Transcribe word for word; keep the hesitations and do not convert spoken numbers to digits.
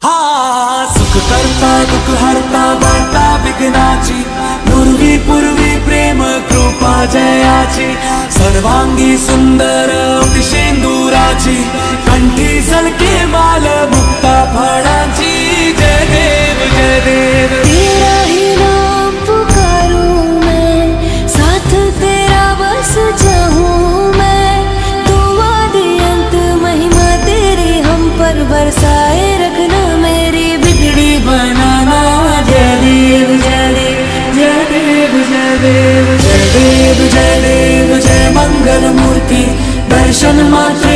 हाँ सुख करता दुख हरता वार्ता विघ्नाची पूर्वी पूर्वी प्रेम कृपा जयाची सर्वांगी सुंदर शेंदुराची कंठी झलके माल मुक्ता फळांची जय देव जय देव तेरा ही नाम पुकारूं मैं साथ तेरा बस चाहूं मैं तू आदि अंत महिमा तेरी हम पर बरसाए रखना मेरी बिगड़ी बनाना जय देव जय देव जय देव जय देव जय देव जय देव जय मंगल मूर्ति दर्शन मात्र